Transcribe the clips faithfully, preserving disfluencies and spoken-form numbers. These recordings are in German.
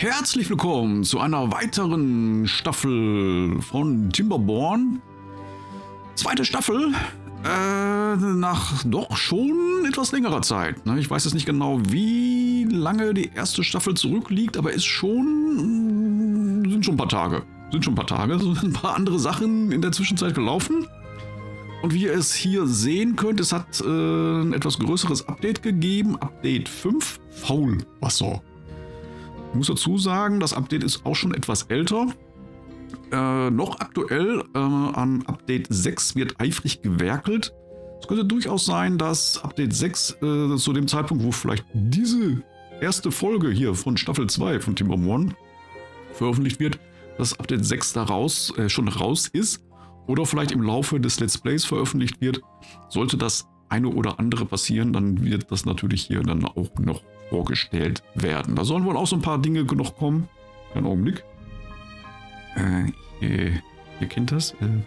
Herzlich willkommen zu einer weiteren Staffel von Timberborn. Zweite Staffel, äh, nach doch schon etwas längerer Zeit. Ne? Ich weiß jetzt nicht genau, wie lange die erste Staffel zurückliegt, aber ist schon, sind schon ein paar Tage. Sind schon ein paar Tage, sind ein paar andere Sachen in der Zwischenzeit gelaufen. Und wie ihr es hier sehen könnt, es hat äh, ein etwas größeres Update gegeben. Update fünf, Faulwasser. Ich muss dazu sagen, das Update ist auch schon etwas älter. Äh, noch aktuell, äh, an Update sechs wird eifrig gewerkelt. Es könnte durchaus sein, dass Update sechs äh, zu dem Zeitpunkt, wo vielleicht diese erste Folge hier von Staffel zwei von Timberborn veröffentlicht wird, dass Update sechs da raus, äh, schon raus ist. Oder vielleicht im Laufe des Let's Plays veröffentlicht wird. Sollte das eine oder andere passieren, dann wird das natürlich hier dann auch noch vorgestellt werden. Da sollen wohl auch so ein paar Dinge noch kommen. Einen Augenblick. Äh, ihr, ihr kennt das. Äh,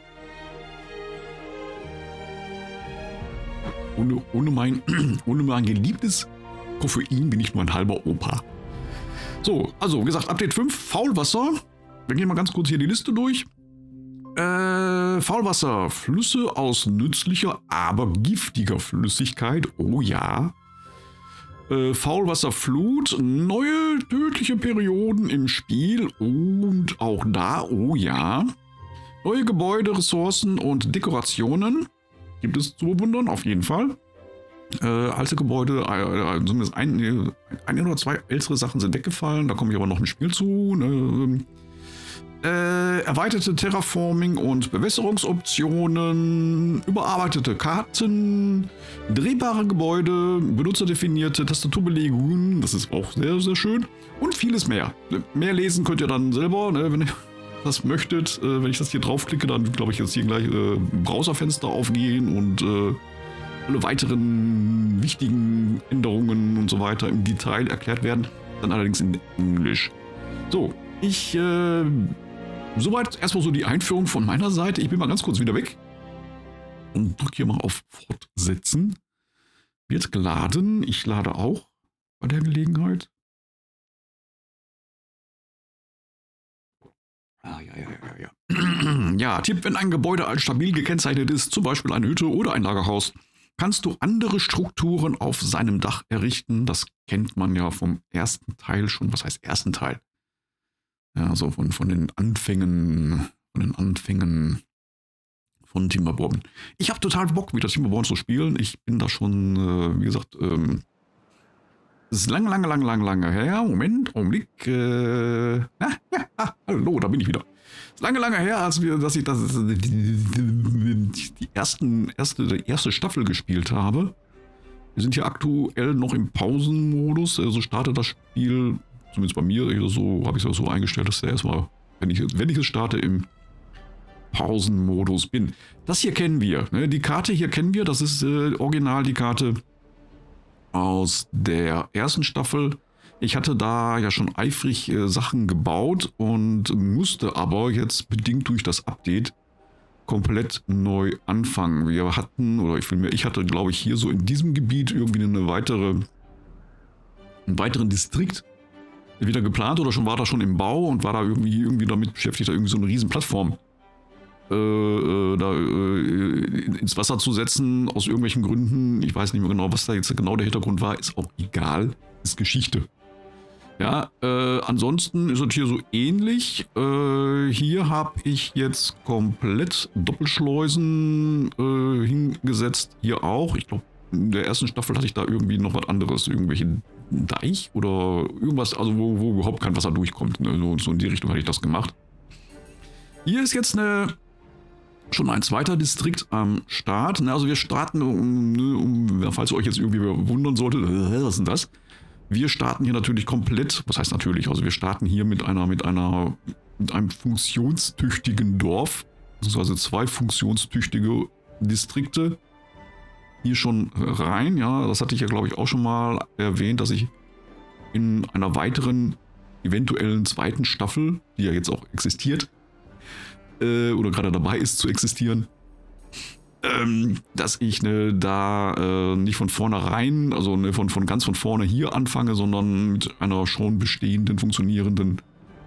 ohne, ohne, mein, ohne mein geliebtes Koffein bin ich nur ein halber Opa. So, also wie gesagt, Update fünf, Faulwasser. Wir gehen mal ganz kurz hier die Liste durch. Äh, Faulwasser, Flüsse aus nützlicher, aber giftiger Flüssigkeit. Oh ja. Äh, Faulwasserflut, neue tödliche Perioden im Spiel und auch da, oh ja. Neue Gebäude, Ressourcen und Dekorationen gibt es zu bewundern, auf jeden Fall. Äh, alte Gebäude, äh, zumindest ein, ein oder zwei ältere Sachen sind weggefallen, da komme ich aber noch im Spiel zu. Ne? Äh, erweiterte Terraforming- und Bewässerungsoptionen, überarbeitete Karten, drehbare Gebäude, benutzerdefinierte Tastaturbelegungen, das ist auch sehr, sehr schön, und vieles mehr. Mehr lesen könnt ihr dann selber, ne, wenn ihr das möchtet. Äh, wenn ich das hier draufklicke, dann glaube ich jetzt hier gleich äh, Browserfenster aufgehen und äh, alle weiteren wichtigen Änderungen und so weiter im Detail erklärt werden, dann allerdings in Englisch. So, ich äh, Soweit erstmal so die Einführung von meiner Seite. Ich bin mal ganz kurz wieder weg und drücke hier mal auf Fortsetzen. Wird geladen. Ich lade auch bei der Gelegenheit. Ah, ja, ja, ja, ja. Ja, Tipp, wenn ein Gebäude als stabil gekennzeichnet ist, zum Beispiel eine Hütte oder ein Lagerhaus, kannst du andere Strukturen auf seinem Dach errichten. Das kennt man ja vom ersten Teil schon. Was heißt ersten Teil? Ja, so von, von den Anfängen, von den Anfängen von Timberborn. Ich habe total Bock, wieder Timberborn zu spielen. Ich bin da schon, äh, wie gesagt, ähm, das ist lange, lange, lange, lange, lange her. Moment, Augenblick. Äh, ah, ja, ah, hallo, da bin ich wieder. Das ist lange, lange her, als wir, dass ich das, die, die ersten, erste, die erste Staffel gespielt habe. Wir sind hier aktuell noch im Pausenmodus. Also startet das Spiel, zumindest bei mir, so habe ich es so eingestellt, dass der erstmal, wenn ich, wenn ich es starte, im Pausenmodus bin. Das hier kennen wir. Ne? Die Karte hier kennen wir. Das ist äh, original die Karte aus der ersten Staffel. Ich hatte da ja schon eifrig äh, Sachen gebaut und musste aber jetzt bedingt durch das Update komplett neu anfangen. Wir hatten, oder ich, ich hatte, glaube ich, hier so in diesem Gebiet irgendwie eine weitere, einen weiteren Distrikt wieder geplant oder schon war da schon im Bau und war da irgendwie, irgendwie damit beschäftigt, da irgendwie so eine riesen Plattform äh, äh, da äh, ins Wasser zu setzen, aus irgendwelchen Gründen. Ich weiß nicht mehr genau, was da jetzt genau der Hintergrund war, ist auch egal, ist Geschichte. Ja, äh, ansonsten ist es hier so ähnlich. Äh, hier habe ich jetzt komplett Doppelschleusen äh, hingesetzt, hier auch. Ich glaube, in der ersten Staffel hatte ich da irgendwie noch was anderes, irgendwelche Deich oder irgendwas, also wo, wo überhaupt kein Wasser durchkommt. Ne? So, so in die Richtung hatte ich das gemacht. Hier ist jetzt eine, schon ein zweiter Distrikt am Start. Ne? Also wir starten, um, um, falls ihr euch jetzt irgendwie wundern solltet, was ist denn das? Wir starten hier natürlich komplett, was heißt natürlich, also wir starten hier mit einer, mit einer, mit einem funktionstüchtigen Dorf, beziehungsweise zwei funktionstüchtige Distrikte. Hier schon rein, ja, das hatte ich ja glaube ich auch schon mal erwähnt, dass ich in einer weiteren, eventuellen zweiten Staffel, die ja jetzt auch existiert, äh, oder gerade dabei ist zu existieren, ähm, dass ich ne, da äh, nicht von vornherein, also ne, von, von ganz von vorne hier anfange, sondern mit einer schon bestehenden, funktionierenden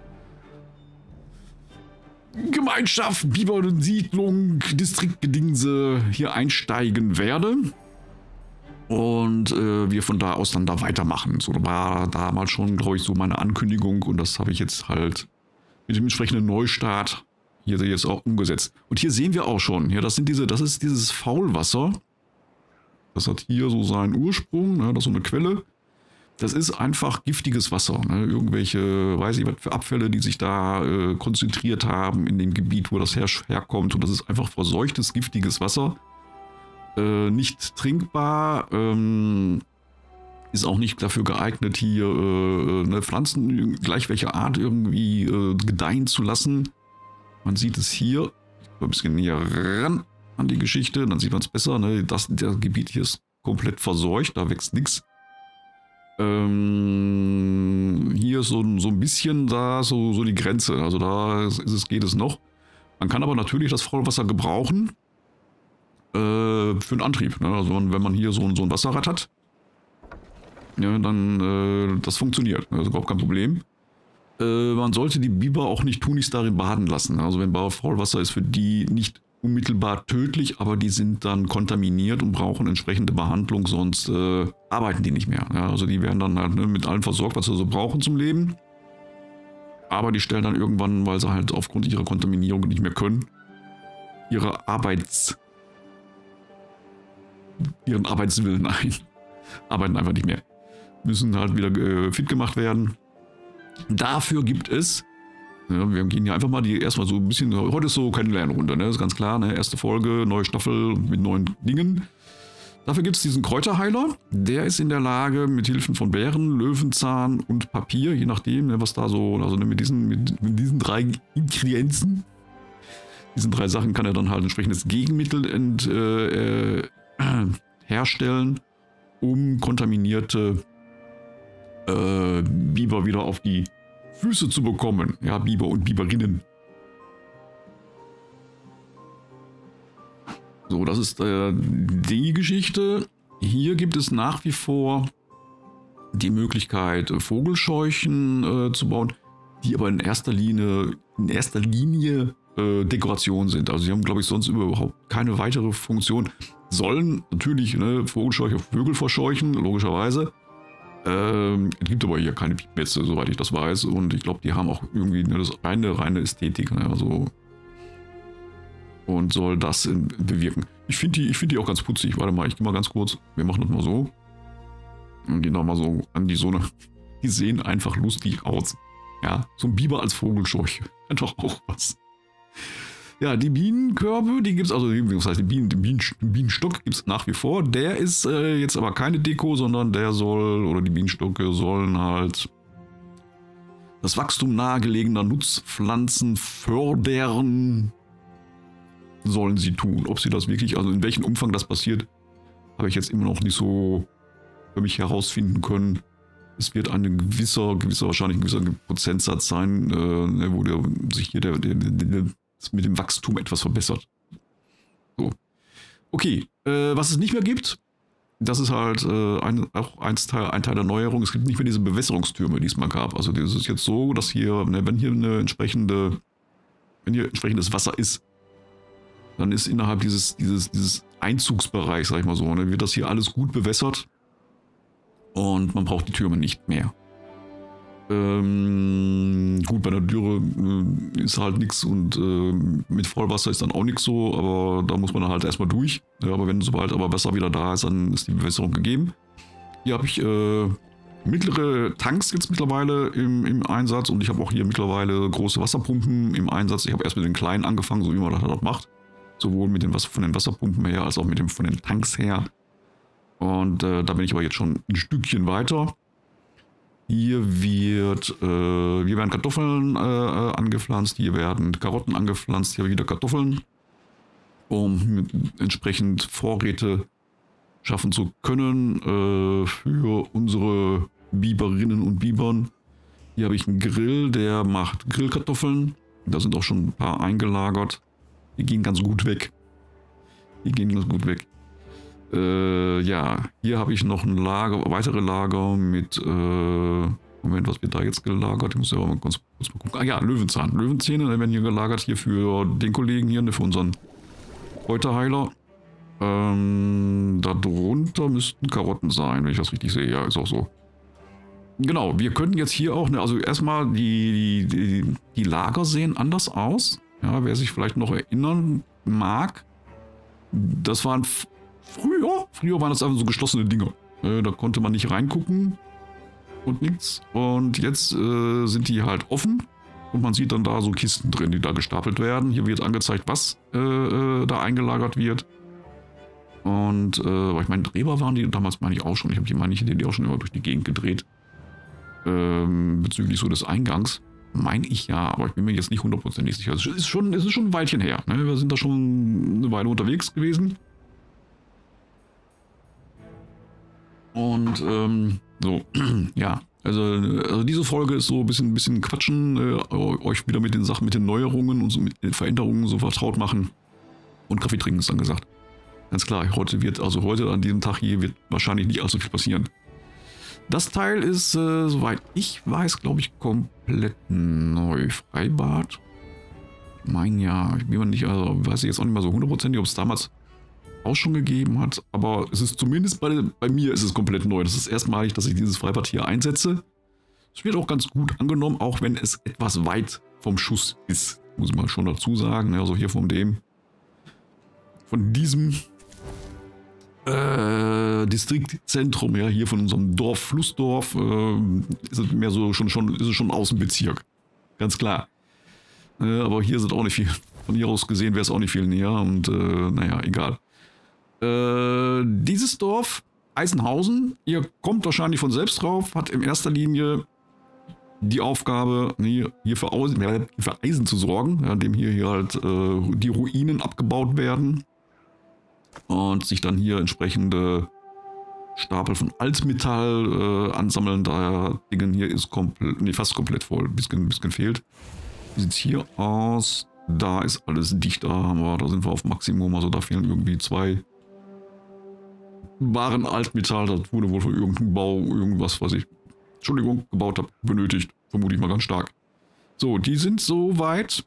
Gemeinschaft, Bibersiedlung, Distriktgedingse hier einsteigen werde. Und äh, wir von da aus dann da weitermachen. So war damals schon, glaube ich, so meine Ankündigung und das habe ich jetzt halt mit dem entsprechenden Neustart hier jetzt auch umgesetzt. Und hier sehen wir auch schon, ja, das sind diese, das ist dieses Faulwasser. Das hat hier so seinen Ursprung, ne, das ist so eine Quelle. Das ist einfach giftiges Wasser. Ne? Irgendwelche, weiß ich was für Abfälle, die sich da äh, konzentriert haben in dem Gebiet, wo das her herkommt. Und das ist einfach verseuchtes, giftiges Wasser. Äh, nicht trinkbar. Ähm, ist auch nicht dafür geeignet, hier äh, ne, Pflanzen gleich welcher Art irgendwie äh, gedeihen zu lassen. Man sieht es hier. Ich komme ein bisschen näher ran an die Geschichte. Dann sieht man es besser. Ne? Das, das Gebiet hier ist komplett verseucht. Da wächst nichts. Ähm, hier ist so, so ein bisschen da so, so die Grenze. Also da ist es, geht es noch. Man kann aber natürlich das Faulwasser gebrauchen äh, für einen Antrieb. Ne? Also wenn man hier so, so ein Wasserrad hat, ja, dann äh, das funktioniert. Das ist überhaupt kein Problem. Äh, man sollte die Biber auch nicht tunlichst darin baden lassen. Also wenn Faulwasser ist für die nicht unmittelbar tödlich, aber die sind dann kontaminiert und brauchen entsprechende Behandlung, sonst äh, arbeiten die nicht mehr. Ja, also die werden dann halt ne, mit allem versorgt, was sie so brauchen zum Leben. Aber die stellen dann irgendwann, weil sie halt aufgrund ihrer Kontaminierung nicht mehr können, ihre Arbeits... ihren Arbeitswillen ein. Arbeiten einfach nicht mehr. Müssen halt wieder äh, fit gemacht werden. Dafür gibt es ja, wir gehen hier einfach mal die erstmal so ein bisschen, heute ist so Kennenlernrunde, ne? Das ist ganz klar, ne? Erste Folge, neue Staffel mit neuen Dingen. Dafür gibt es diesen Kräuterheiler. Der ist in der Lage, mit Hilfen von Bären, Löwenzahn und Papier, je nachdem, ne, was da so, also ne, mit, diesen, mit, mit diesen drei Ingredienzen, diesen drei Sachen kann er dann halt entsprechendes Gegenmittel ent, äh, äh, herstellen, um kontaminierte äh, Biber wieder auf die Füße zu bekommen. Ja, Biber und Biberinnen. So, das ist äh, die Geschichte. Hier gibt es nach wie vor die Möglichkeit, Vogelscheuchen äh, zu bauen, die aber in erster Linie, in erster Linie äh, Dekoration sind. Also sie haben, glaube ich, sonst überhaupt keine weitere Funktion. Sollen natürlich ne, Vogelscheuche Vögel verscheuchen, logischerweise. Ähm, es gibt aber hier keine Piepmetze, soweit ich das weiß. Und ich glaube, die haben auch irgendwie ne, das reine, reine Ästhetik. Ne, also und soll das in, bewirken. Ich finde die, ich find die auch ganz putzig. Warte mal, ich gehe mal ganz kurz. Wir machen das mal so. Und gehen da mal so an die Sonne. Die sehen einfach lustig aus. Ja, so ein Biber als Vogelscheuche. Einfach auch was. Ja, die Bienenkörbe, die gibt es, also das heißt, die Bienen, den, Bienen, den Bienenstock gibt es nach wie vor. Der ist äh, jetzt aber keine Deko, sondern der soll, oder die Bienenstocke sollen halt das Wachstum nahegelegener Nutzpflanzen fördern, sollen sie tun. Ob sie das wirklich, also in welchem Umfang das passiert, habe ich jetzt immer noch nicht so für mich herausfinden können. Es wird ein gewisser, gewisser wahrscheinlich ein gewisser Prozentsatz sein, äh, wo der, sich hier der, der, der, der mit dem Wachstum etwas verbessert. So. Okay, äh, was es nicht mehr gibt, das ist halt äh, ein, auch ein Teil, ein Teil der Neuerung. Es gibt nicht mehr diese Bewässerungstürme, die es mal gab. Also das ist jetzt so, dass hier, ne, wenn hier eine entsprechende, wenn hier entsprechendes Wasser ist, dann ist innerhalb dieses, dieses, dieses Einzugsbereichs, sag ich mal so, ne, wird das hier alles gut bewässert und man braucht die Türme nicht mehr. Ähm, gut, bei der Dürre äh, ist halt nichts und äh, mit Vollwasser ist dann auch nichts so, aber da muss man dann halt erstmal durch. Ja, aber wenn sobald aber Wasser wieder da ist, dann ist die Bewässerung gegeben. Hier habe ich äh, mittlere Tanks jetzt mittlerweile im, im Einsatz und ich habe auch hier mittlerweile große Wasserpumpen im Einsatz. Ich habe erst mit den kleinen angefangen, so wie man das halt macht. Sowohl mit den Wasser, von den Wasserpumpen her, als auch mit dem, von den Tanks her. Und äh, da bin ich aber jetzt schon ein Stückchen weiter. Hier wird, äh, hier werden Kartoffeln äh, angepflanzt, hier werden Karotten angepflanzt, hier wieder Kartoffeln, um entsprechend Vorräte schaffen zu können äh, für unsere Biberinnen und Bibern. Hier habe ich einen Grill, der macht Grillkartoffeln. Da sind auch schon ein paar eingelagert. Die gehen ganz gut weg. Die gehen ganz gut weg. Äh, ja, hier habe ich noch ein Lager, weitere Lager mit, äh, Moment, was wird da jetzt gelagert? Ich muss ja mal kurz, kurz mal gucken. Ah ja, Löwenzahn. Löwenzähne werden hier gelagert, hier für den Kollegen hier, ne, für unseren Kräuterheiler. Ähm, darunter müssten Karotten sein, wenn ich das richtig sehe. Ja, ist auch so. Genau, wir könnten jetzt hier auch, ne, also erstmal die, die, die Lager sehen anders aus. Ja, wer sich vielleicht noch erinnern mag, das waren früher, früher waren das einfach so geschlossene Dinger. Äh, da konnte man nicht reingucken und nichts. Und jetzt äh, sind die halt offen und man sieht dann da so Kisten drin, die da gestapelt werden. Hier wird angezeigt, was äh, äh, da eingelagert wird. Und äh, ich meine, Gräber waren die damals, meine ich auch schon. Ich habe die, meine ich, die auch schon immer durch die Gegend gedreht. Ähm, bezüglich so des Eingangs. Meine ich ja, aber ich bin mir jetzt nicht hundertprozentig sicher. Es ist schon, es ist schon ein Weilchen her. Ne? Wir sind da schon eine Weile unterwegs gewesen. Und ähm, so, ja, also, also diese Folge ist so ein bisschen, ein bisschen quatschen, äh, euch wieder mit den Sachen, mit den Neuerungen und so mit den Veränderungen so vertraut machen. Und Kaffee trinken ist dann gesagt. Ganz klar, heute wird, also heute an diesem Tag hier wird wahrscheinlich nicht allzu viel passieren. Das Teil ist, äh, soweit ich weiß, glaube ich, komplett neu. Freibad. Ich meine ja, ich bin mir nicht, also weiß ich jetzt auch nicht mehr so hundertprozentig, ob es damals auch schon gegeben hat, aber es ist zumindest bei, bei mir ist es komplett neu. Das ist erstmalig, dass ich dieses Freibad hier einsetze. Es wird auch ganz gut angenommen, auch wenn es etwas weit vom Schuss ist, muss ich mal schon dazu sagen. Also hier von dem, von diesem äh, Distriktzentrum, ja, hier von unserem Dorf, Flussdorf, äh, ist es mehr so schon, schon, ist es schon Außenbezirk. Ganz klar. Äh, aber hier sind auch nicht viel. Von hier aus gesehen wäre es auch nicht viel näher und äh, naja, egal. Äh, dieses Dorf, Eisenhausen, ihr kommt wahrscheinlich von selbst drauf, hat in erster Linie die Aufgabe, hier, hier für, Eisen, für Eisen zu sorgen, ja, indem hier, hier halt äh, die Ruinen abgebaut werden und sich dann hier entsprechende Stapel von Altmetall äh, ansammeln. Daher Ding hier ist komplett, nee, fast komplett voll, ein bisschen, ein bisschen fehlt. Wie sieht es hier aus? Da ist alles dicht, da haben wir, da sind wir auf Maximum, also da fehlen irgendwie zwei Waren Altmetall, das wurde wohl für irgendeinen Bau, irgendwas, was ich, Entschuldigung, gebaut habe, benötigt, vermute ich mal ganz stark. So, die sind so weit,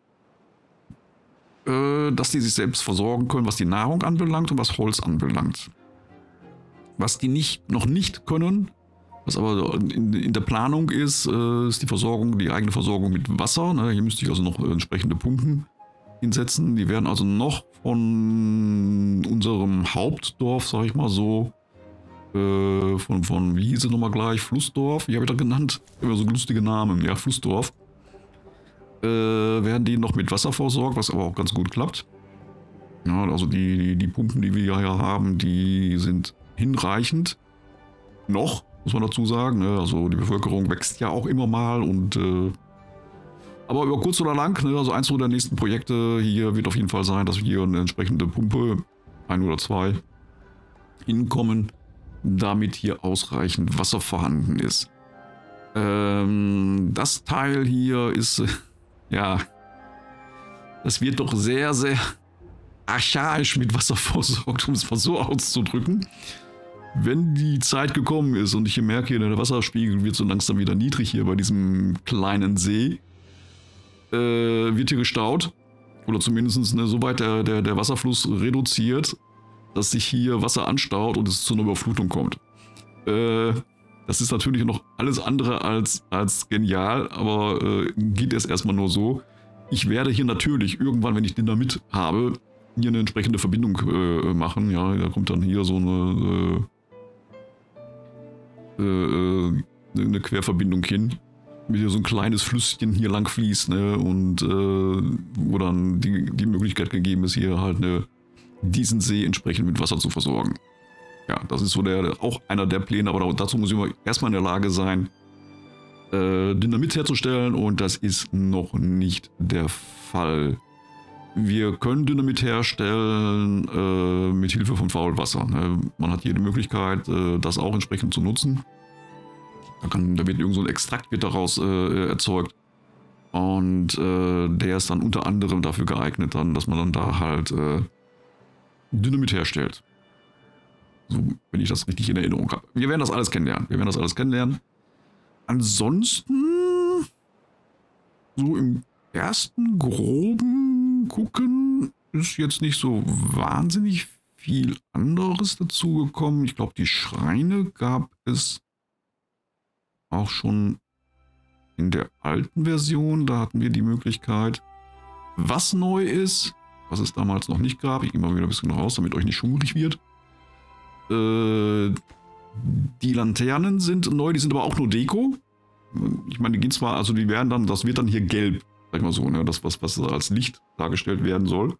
äh, dass die sich selbst versorgen können, was die Nahrung anbelangt und was Holz anbelangt. Was die nicht, noch nicht können, was aber in, in der Planung ist, äh, ist die Versorgung, die eigene Versorgung mit Wasser. Ne? Hier müsste ich also noch äh, entsprechende Pumpen hinsetzen. Die werden also noch von unserem Hauptdorf, sag ich mal so, äh, von, von, wie hieß es nochmal gleich, Flussdorf, wie habe ich das genannt? Immer so lustige Namen, ja, Flussdorf. Äh, werden die noch mit Wasser versorgt, was aber auch ganz gut klappt. Ja, also die, die Pumpen, die wir hier haben, die sind hinreichend. Noch, muss man dazu sagen. Ne? Also die Bevölkerung wächst ja auch immer mal und äh, aber über kurz oder lang, ne, also eins der nächsten Projekte hier wird auf jeden Fall sein, dass wir hier eine entsprechende Pumpe, ein oder zwei, hinkommen, damit hier ausreichend Wasser vorhanden ist. Ähm, das Teil hier ist, äh, ja, das wird doch sehr, sehr archaisch mit Wasser versorgt, um es mal so auszudrücken. Wenn die Zeit gekommen ist und ich hier merke, der Wasserspiegel wird so langsam wieder niedrig hier bei diesem kleinen See, Äh, wird hier gestaut oder zumindest ne, so weit der, der, der Wasserfluss reduziert, dass sich hier Wasser anstaut und es zu einer Überflutung kommt. Äh, das ist natürlich noch alles andere als, als genial, aber äh, geht es erstmal nur so. Ich werde hier natürlich irgendwann, wenn ich Dynamit habe, hier eine entsprechende Verbindung äh, machen. Ja, da kommt dann hier so eine, äh, äh, eine Querverbindung hin. Mit hier so ein kleines Flüsschen hier lang fließt, ne, und äh, wo dann die, die Möglichkeit gegeben ist, hier halt ne, diesen See entsprechend mit Wasser zu versorgen. Ja, das ist so der, auch einer der Pläne, aber dazu muss ich erstmal in der Lage sein, äh, Dynamit herzustellen und das ist noch nicht der Fall. Wir können Dynamit herstellen äh, mit Hilfe von Faulwasser. Ne. Man hat hier die Möglichkeit, äh, das auch entsprechend zu nutzen. Da, kann, da wird irgend so ein Extrakt wird daraus äh, erzeugt. Und äh, der ist dann unter anderem dafür geeignet, dann, dass man dann da halt äh, Dynamit herstellt. So, wenn ich das richtig in Erinnerung habe. Wir werden das alles kennenlernen. Wir werden das alles kennenlernen. Ansonsten, so im ersten groben Gucken ist jetzt nicht so wahnsinnig viel anderes dazugekommen. Ich glaube, die Schreine gab es auch schon in der alten Version. Da hatten wir die Möglichkeit, was neu ist, was es damals noch nicht gab. Ich gehe mal wieder ein bisschen raus, damit euch nicht schummelig wird. Äh, die Laternen sind neu, die sind aber auch nur Deko. Ich meine, die gehen zwar, also die werden dann, das wird dann hier gelb, sag ich mal so, ne? Das, was, was als Licht dargestellt werden soll.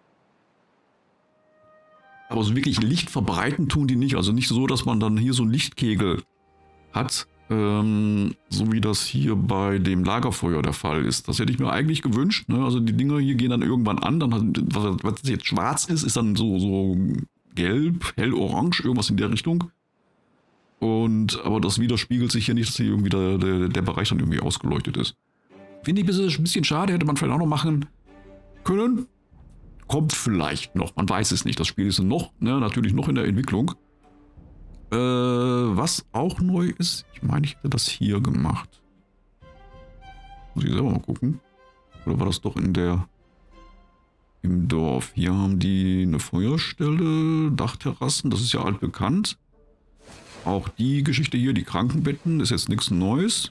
Aber so wirklich Licht verbreiten tun die nicht. Also nicht so, dass man dann hier so einen Lichtkegel hat, ähm, so wie das hier bei dem Lagerfeuer der Fall ist. Das hätte ich mir eigentlich gewünscht. Ne? Also die Dinger hier gehen dann irgendwann an. Dann, was, was jetzt schwarz ist, ist dann so, so gelb, hell-orange, irgendwas in der Richtung. Und, aber das widerspiegelt sich hier nicht, dass hier irgendwie der, der, der Bereich dann irgendwie ausgeleuchtet ist. Finde ich ein bisschen schade, hätte man vielleicht auch noch machen können. Kommt vielleicht noch, man weiß es nicht. Das Spiel ist noch, ne, natürlich noch in der Entwicklung. Äh, was auch neu ist, ich meine, ich hätte das hier gemacht. Muss ich selber mal gucken. Oder war das doch in der, im Dorf? Hier haben die eine Feuerstelle, Dachterrassen, das ist ja altbekannt. Auch die Geschichte hier, die Krankenbetten, ist jetzt nichts Neues.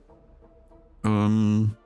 Ähm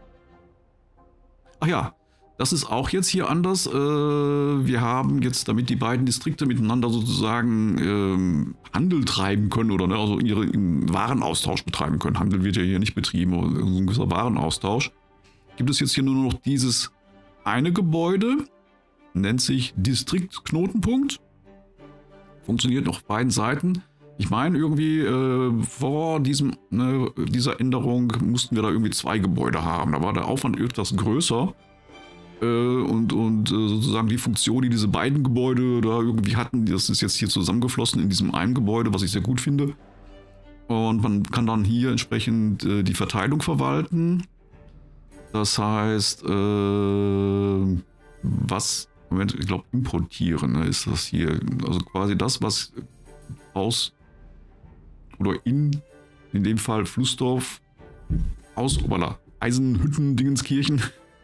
Ach ja, das ist auch jetzt hier anders. Äh, wir haben jetzt, damit die beiden Distrikte miteinander sozusagen ähm, Handel treiben können oder ne, also ihren Warenaustausch betreiben können. Handel wird ja hier nicht betrieben, aber ein gewisser Warenaustausch. Gibt es jetzt hier nur noch dieses eine Gebäude, nennt sich Distriktknotenpunkt. Funktioniert noch auf beiden Seiten. Ich meine, irgendwie äh, vor diesem, ne, dieser Änderung mussten wir da irgendwie zwei Gebäude haben. Da war der Aufwand etwas größer. Äh, und und äh, sozusagen die Funktion, die diese beiden Gebäude da irgendwie hatten, das ist jetzt hier zusammengeflossen in diesem einen Gebäude, was ich sehr gut finde. Und man kann dann hier entsprechend äh, die Verteilung verwalten. Das heißt, äh, was, Moment, ich glaube, importieren, ne, ist das hier. Also quasi das, was aus oder in, in dem Fall Flussdorf, aus, obala, Eisenhütten, Dingenskirchen,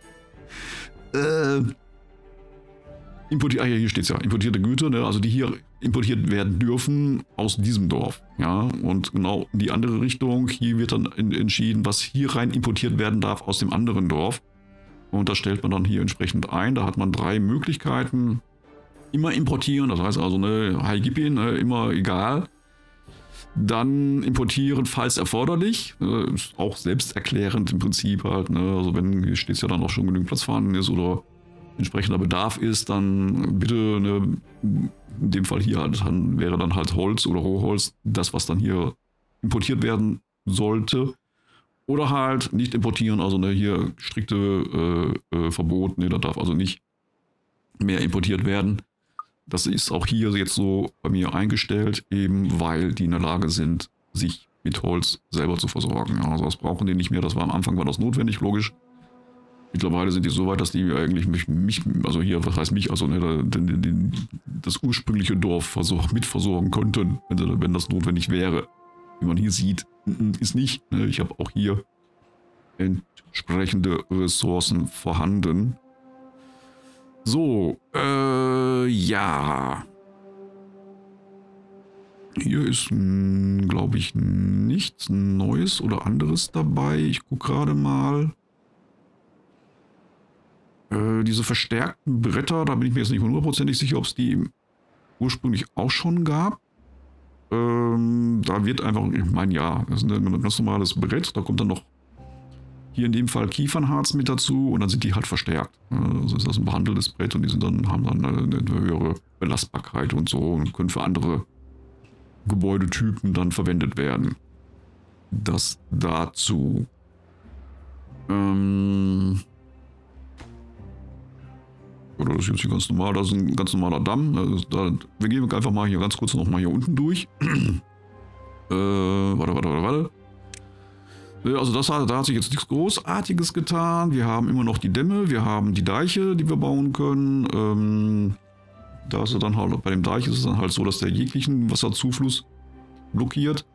äh, importiert, ah ja, hier steht es ja, importierte Güter, ne, also die hier importiert werden dürfen aus diesem Dorf, ja, und genau in die andere Richtung, hier wird dann in, entschieden, was hier rein importiert werden darf aus dem anderen Dorf, und das stellt man dann hier entsprechend ein, da hat man drei Möglichkeiten, immer importieren, das heißt also, ne, Hi Gippi, ne, immer egal. Dann importieren, falls erforderlich. Äh, ist auch selbsterklärend im Prinzip halt. Ne? Also wenn, hier steht es ja dann auch schon genügend Platz vorhanden ist oder entsprechender Bedarf ist, dann bitte, ne, in dem Fall hier halt, dann wäre dann halt Holz oder Rohholz, das was dann hier importiert werden sollte. Oder halt nicht importieren, also ne, hier strikte äh, äh, Verbot, ne, da darf also nicht mehr importiert werden. Das ist auch hier jetzt so bei mir eingestellt, eben weil die in der Lage sind, sich mit Holz selber zu versorgen. Also das brauchen die nicht mehr, das war am Anfang war das notwendig, logisch. Mittlerweile sind die so weit, dass die eigentlich mich, mich also hier, was heißt mich, also ne, das ursprüngliche Dorf versorg, mitversorgen könnten, wenn, wenn das notwendig wäre. Wie man hier sieht, ist nicht. Ne? Ich habe auch hier entsprechende Ressourcen vorhanden. So, äh, ja. Hier ist, glaube ich, nichts Neues oder anderes dabei. Ich gucke gerade mal. Äh, diese verstärkten Bretter, da bin ich mir jetzt nicht hundertprozentig sicher, ob es die ursprünglich auch schon gab. Ähm, da wird einfach, ich meine, ja, das ist ein ganz normales Brett. Da kommt dann noch hier in dem Fall Kiefernharz mit dazu und dann sind die halt verstärkt. Also ist das ein behandeltes Brett und die sind dann, haben dann eine, eine höhere Belastbarkeit und so und können für andere Gebäudetypen dann verwendet werden. Das dazu. Ähm Oder das ist jetzt hier ganz normal, das ist ein ganz normaler Damm. Da, wir gehen einfach mal hier ganz kurz noch mal hier unten durch. äh, warte, warte, warte, warte. Also das, da hat sich jetzt nichts Großartiges getan. Wir haben immer noch die Dämme, wir haben die Deiche, die wir bauen können. Ähm, Da ist er dann halt, bei dem Deich ist es dann halt so, dass der jeglichen Wasserzufluss blockiert.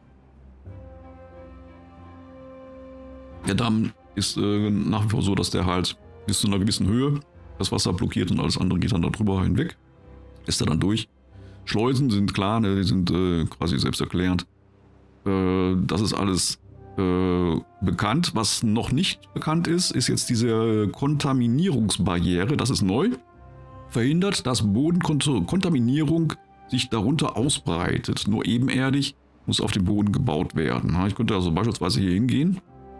Der Damm ist äh, nach wie vor so, dass der halt bis zu einer gewissen Höhe das Wasser blockiert und alles andere geht dann darüber hinweg. Ist er dann durch. Schleusen sind klar, ne, die sind äh, quasi selbsterklärend. Äh, das ist alles äh, bekannt. Was noch nicht bekannt ist, ist jetzt diese Kontaminierungsbarriere. Das ist neu. Verhindert, dass Bodenkontaminierung sich darunter ausbreitet. Nur ebenerdig muss auf dem Boden gebaut werden. Ich könnte also beispielsweise hier hingehen.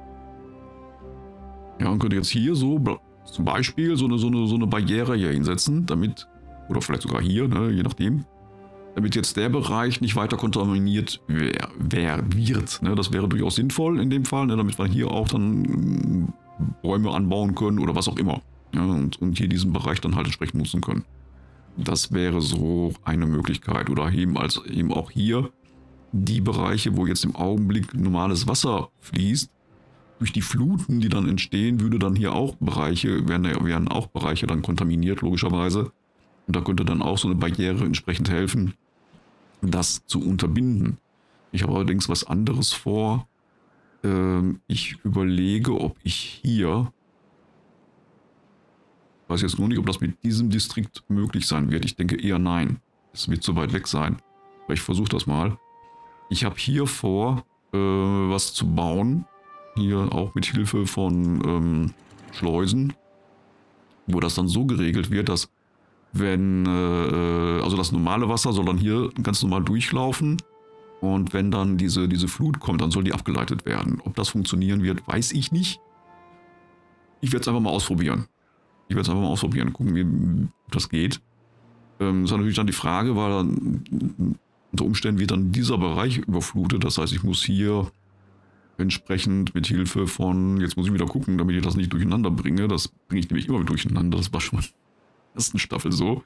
Ja, und könnte jetzt hier so zum Beispiel so eine, so eine, so eine Barriere hier hinsetzen, damit, oder vielleicht sogar hier, ne, je nachdem, damit jetzt der Bereich nicht weiter kontaminiert wer, wer wird. Ne. Das wäre durchaus sinnvoll in dem Fall, ne, damit wir hier auch dann Bäume anbauen können oder was auch immer. Ja, und, und hier diesen Bereich dann halt entsprechend nutzen können. Das wäre so eine Möglichkeit. Oder eben, als eben auch hier die Bereiche, wo jetzt im Augenblick normales Wasser fließt, durch die Fluten, die dann entstehen, würde dann hier auch Bereiche, werden, werden auch Bereiche dann kontaminiert, logischerweise. Und da könnte dann auch so eine Barriere entsprechend helfen, das zu unterbinden. Ich habe allerdings was anderes vor. Ähm, ich überlege, ob ich hier, ich weiß jetzt nur nicht, ob das mit diesem Distrikt möglich sein wird. Ich denke eher nein. Es wird zu weit weg sein. Aber ich versuche das mal. Ich habe hier vor, äh, was zu bauen. Hier auch mit Hilfe von ähm, Schleusen. Wo das dann so geregelt wird, dass wenn, äh, also das normale Wasser soll dann hier ganz normal durchlaufen. Und wenn dann diese, diese Flut kommt, dann soll die abgeleitet werden. Ob das funktionieren wird, weiß ich nicht. Ich werde es einfach mal ausprobieren. Ich werde es einfach mal ausprobieren, gucken, wie das geht. Ähm, das ist natürlich dann die Frage, weil dann unter Umständen wird dann dieser Bereich überflutet. Das heißt, ich muss hier entsprechend mit Hilfe von, jetzt muss ich wieder gucken, damit ich das nicht durcheinander bringe. Das bringe ich nämlich immer durcheinander. Das war schon in der ersten Staffel so.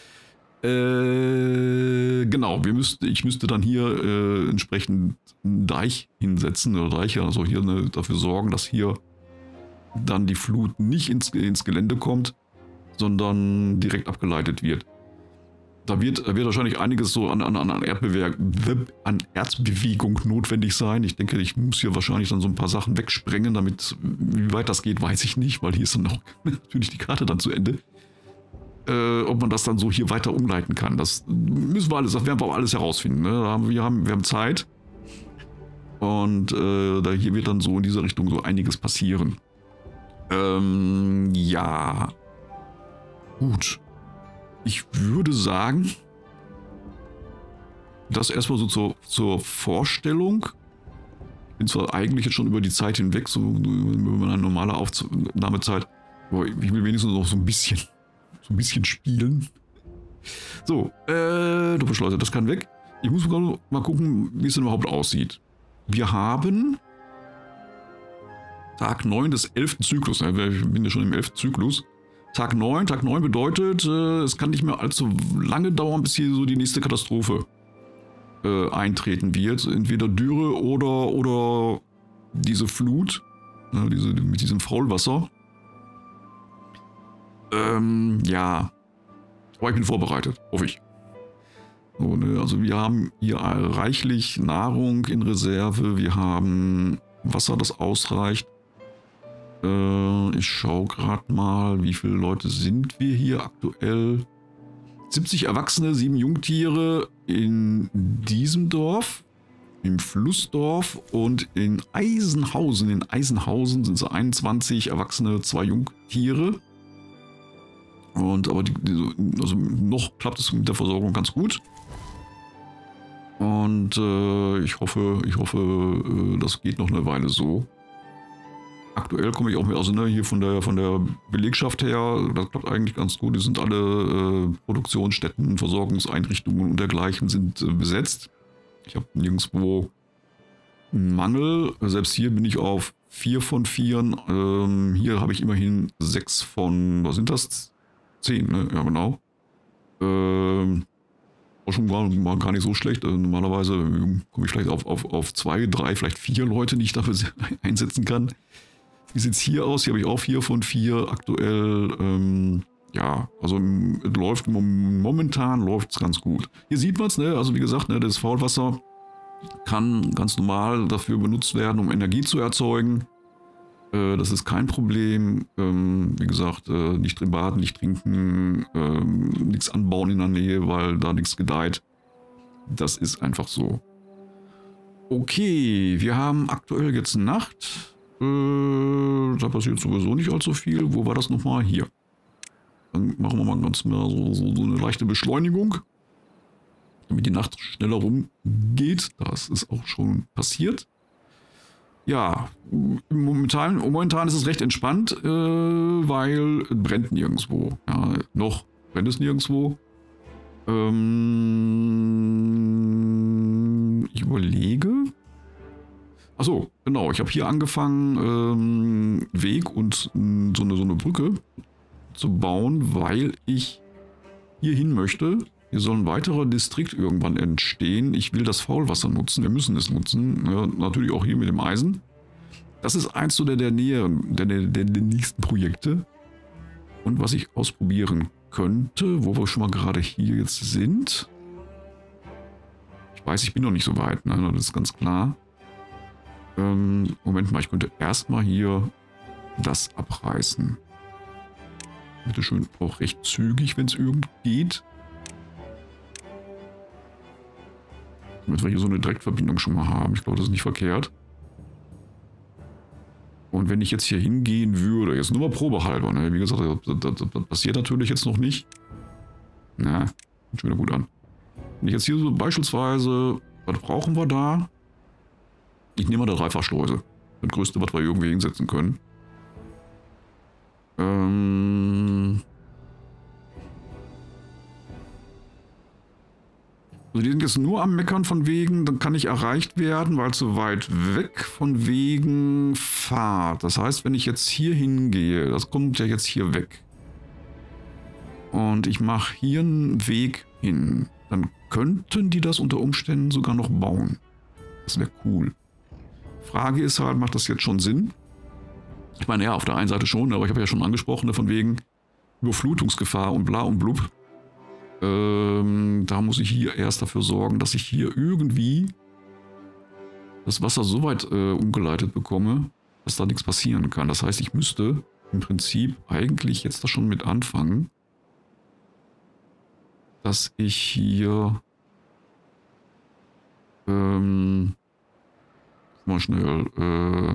Äh, genau, wir müssten, ich müsste dann hier äh, entsprechend einen Deich hinsetzen, oder Deiche, also hier eine, dafür sorgen, dass hier dann die Flut nicht ins, ins Gelände kommt, sondern direkt abgeleitet wird. Da wird, wird wahrscheinlich einiges so an, an, an, Erdbewegung, an Erdbewegung notwendig sein. Ich denke, ich muss hier wahrscheinlich dann so ein paar Sachen wegsprengen, damit, wie weit das geht, weiß ich nicht, weil hier ist dann auch natürlich die Karte dann zu Ende. Äh, ob man das dann so hier weiter umleiten kann, das müssen wir alles, das werden wir auch alles herausfinden. Ne? Da haben wir, haben, wir haben Zeit und äh, da hier wird dann so in dieser Richtung so einiges passieren. Ähm, ja. Gut. Ich würde sagen, das erstmal so zur, zur Vorstellung. Ich bin zwar eigentlich jetzt schon über die Zeit hinweg, so über eine normale Aufnahmezeit, aber ich will wenigstens noch so ein bisschen, so ein bisschen spielen. So, äh, Doppelschleuse, das kann weg. Ich muss mal gucken, wie es denn überhaupt aussieht. Wir haben Tag neun des elften Zyklus. Ich bin ja schon im elften Zyklus. Tag neun. Tag neun bedeutet, äh, es kann nicht mehr allzu lange dauern, bis hier so die nächste Katastrophe äh, eintreten wird. Entweder Dürre oder, oder diese Flut, ne, diese, mit diesem Faulwasser. Ähm, ja. Aber ich bin vorbereitet, hoffe ich. So, ne, also wir haben hier reichlich Nahrung in Reserve. Wir haben Wasser, das ausreicht. Ich schaue gerade mal, wie viele Leute sind wir hier aktuell. siebzig Erwachsene, sieben Jungtiere in diesem Dorf, im Flussdorf und in Eisenhausen. In Eisenhausen sind es einundzwanzig Erwachsene, zwei Jungtiere. Und aber die, die, also noch klappt es mit der Versorgung ganz gut. Und äh, ich hoffe, ich hoffe, äh, das geht noch eine Weile so. Aktuell komme ich auch mit, also ne, hier von der, von der Belegschaft her, das klappt eigentlich ganz gut. Die sind alle äh, Produktionsstätten, Versorgungseinrichtungen und dergleichen sind äh, besetzt. Ich habe nirgendwo einen Mangel. Selbst hier bin ich auf vier von vier. Ähm, hier habe ich immerhin sechs von, was sind das? zehn, ne? Ja, genau. Ähm, auch schon war, war gar nicht so schlecht. Also normalerweise komme ich vielleicht auf, auf, auf zwei, drei, vielleicht vier Leute, die ich dafür einsetzen kann. Wie sieht es hier aus? Hier habe ich auch vier von vier aktuell. Ähm, ja, also es läuft momentan läuft es ganz gut. Hier sieht man es, ne? Also wie gesagt, ne, das Faulwasser kann ganz normal dafür benutzt werden, um Energie zu erzeugen. Äh, das ist kein Problem. Ähm, wie gesagt, äh, nicht drin baden, nicht trinken, ähm, nichts anbauen in der Nähe, weil da nichts gedeiht. Das ist einfach so. Okay, wir haben aktuell jetzt Nacht. Äh, da passiert sowieso nicht allzu viel. Wo war das nochmal? Hier. Dann machen wir mal ganz mal so, so, so eine leichte Beschleunigung, damit die Nacht schneller rumgeht. Das ist auch schon passiert. Ja, momentan, momentan ist es recht entspannt, äh, weil es brennt nirgendwo. Ja, noch brennt es nirgendwo. Ähm, ich überlege. Achso, genau. Ich habe hier angefangen, ähm, Weg und mh, so, eine, so eine Brücke zu bauen, weil ich hier hin möchte. Hier soll ein weiterer Distrikt irgendwann entstehen. Ich will das Faulwasser nutzen. Wir müssen es nutzen. Ja, natürlich auch hier mit dem Eisen. Das ist eins so der, der Nähe, der, der, der, der nächsten Projekte. Und was ich ausprobieren könnte, wo wir schon mal gerade hier jetzt sind. Ich weiß, ich bin noch nicht so weit, ne? Das ist ganz klar. Ähm, Moment mal, ich könnte erstmal hier das abreißen. Bitte schön auch recht zügig, wenn es irgend geht. Damit wir hier so eine Direktverbindung schon mal haben. Ich glaube, das ist nicht verkehrt. Und wenn ich jetzt hier hingehen würde, jetzt nur mal probehalber, ne? Wie gesagt, das, das, das passiert natürlich jetzt noch nicht. Na, sieht schon wieder gut an. Wenn ich jetzt hier so beispielsweise, was brauchen wir da? Ich nehme mal eine Dreifachschleuse. Das größte, was wir irgendwie hinsetzen können. Ähm... Also die sind jetzt nur am Meckern von wegen, dann kann nicht erreicht werden, weil zu weit weg von wegen Fahrt. Das heißt, wenn ich jetzt hier hingehe, das kommt ja jetzt hier weg. Und ich mache hier einen Weg hin. Dann könnten die das unter Umständen sogar noch bauen. Das wäre cool. Frage ist halt, macht das jetzt schon Sinn? Ich meine, ja, auf der einen Seite schon, aber ich habe ja schon angesprochen, von wegen Überflutungsgefahr und bla und blub. Ähm, da muss ich hier erst dafür sorgen, dass ich hier irgendwie das Wasser so weit äh, umgeleitet bekomme, dass da nichts passieren kann. Das heißt, ich müsste im Prinzip eigentlich jetzt da schon mit anfangen, dass ich hier ähm, mal schnell äh,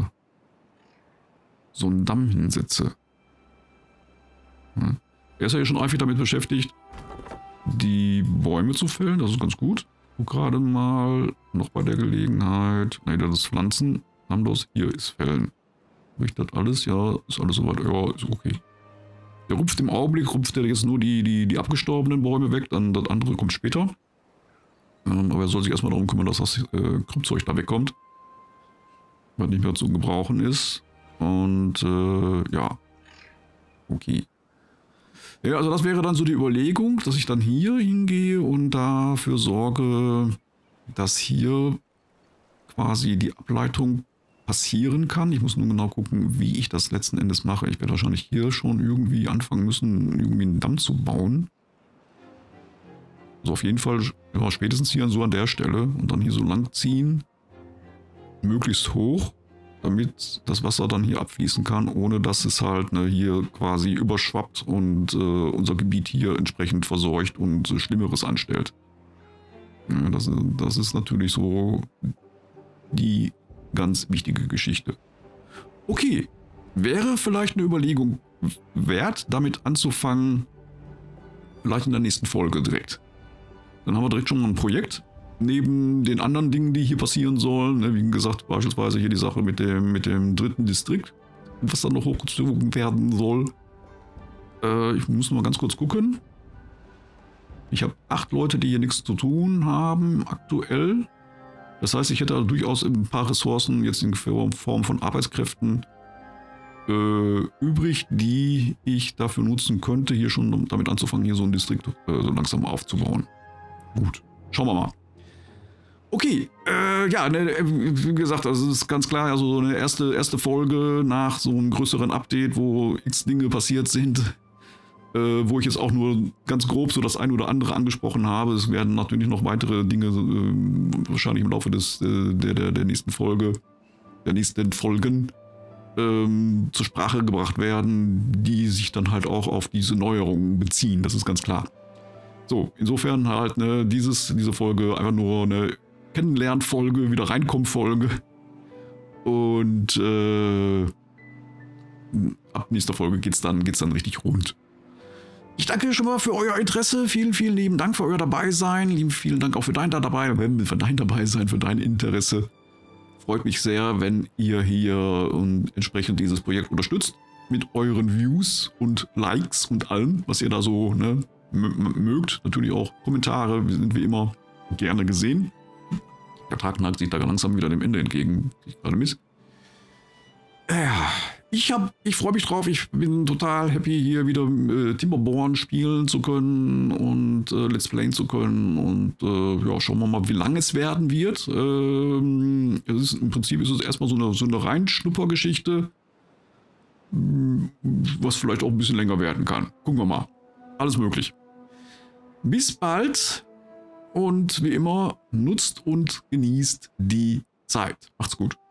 so einen Damm hinsetze. Ja. Er ist ja hier schon eifrig damit beschäftigt, die Bäume zu fällen. Das ist ganz gut. Und gerade mal noch bei der Gelegenheit, ne, das ist Pflanzen, harmlos, hier ist Fällen. Habe ich das alles? Ja, ist alles soweit. Ja, ist okay. Der rupft im Augenblick, rupft er jetzt nur die, die, die abgestorbenen Bäume weg, dann das andere kommt später. Ähm, aber er soll sich erstmal darum kümmern, dass das äh, Kruppzeug da wegkommt, was nicht mehr zu gebrauchen ist. Und äh, ja, okay. Ja, also das wäre dann so die Überlegung, dass ich dann hier hingehe und dafür sorge, dass hier quasi die Ableitung passieren kann. Ich muss nur genau gucken, wie ich das letzten Endes mache. Ich werde wahrscheinlich hier schon irgendwie anfangen müssen, irgendwie einen Damm zu bauen. Also auf jeden Fall ja, spätestens hier so an der Stelle und dann hier so lang ziehen, möglichst hoch, damit das Wasser dann hier abfließen kann, ohne dass es halt ne, hier quasi überschwappt und äh, unser Gebiet hier entsprechend verseucht und äh, Schlimmeres anstellt. Ja, das, das ist natürlich so die ganz wichtige Geschichte. Okay, wäre vielleicht eine Überlegung wert, damit anzufangen, vielleicht in der nächsten Folge direkt. Dann haben wir direkt schon mal ein Projekt. Neben den anderen Dingen, die hier passieren sollen, ne, wie gesagt, beispielsweise hier die Sache mit dem, mit dem dritten Distrikt, was dann noch hochgezogen werden soll. Äh, ich muss mal ganz kurz gucken. Ich habe acht Leute, die hier nichts zu tun haben, aktuell. Das heißt, ich hätte also durchaus ein paar Ressourcen jetzt in Form von Arbeitskräften äh, übrig, die ich dafür nutzen könnte, hier schon damit anzufangen, hier so ein Distrikt äh, so langsam aufzubauen. Gut, schauen wir mal. Okay, äh, ja, ne, wie gesagt, also es ist ganz klar, also so eine erste, erste Folge nach so einem größeren Update, wo x Dinge passiert sind. äh, wo ich jetzt auch nur ganz grob so das eine oder andere angesprochen habe. Es werden natürlich noch weitere Dinge äh, wahrscheinlich im Laufe des, äh, der, der, der nächsten Folge, der nächsten Folgen ähm, zur Sprache gebracht werden, die sich dann halt auch auf diese Neuerungen beziehen. Das ist ganz klar. So, insofern halt ne, dieses, diese Folge einfach nur eine Kennenlernfolge, wieder Reinkommen-Folge. Und äh, ab nächster Folge geht's dann, geht's dann richtig rund. Ich danke schon mal für euer Interesse. Vielen, vielen lieben Dank für euer Dabeisein. Lieben vielen Dank auch für dein dabei, für dein Dabeisein, für dein Interesse. Freut mich sehr, wenn ihr hier und entsprechend dieses Projekt unterstützt. Mit euren Views und Likes und allem, was ihr da so ne, mögt. Natürlich auch Kommentare, wir sind wie immer gerne gesehen. Der Tag neigt sich da langsam wieder dem Ende entgegen. Ich gerade mit. Ja, ich, hab, ich freue mich drauf. Ich bin total happy, hier wieder äh, Timberborn spielen zu können und äh, Let's Playen zu können. Und äh, ja, schauen wir mal, wie lang es werden wird. Ähm, es ist, im Prinzip ist es erstmal so eine, so eine Reinschnuppergeschichte, was vielleicht auch ein bisschen länger werden kann. Gucken wir mal. Alles möglich. Bis bald. Und wie immer, nutzt und genießt die Zeit. Macht's gut.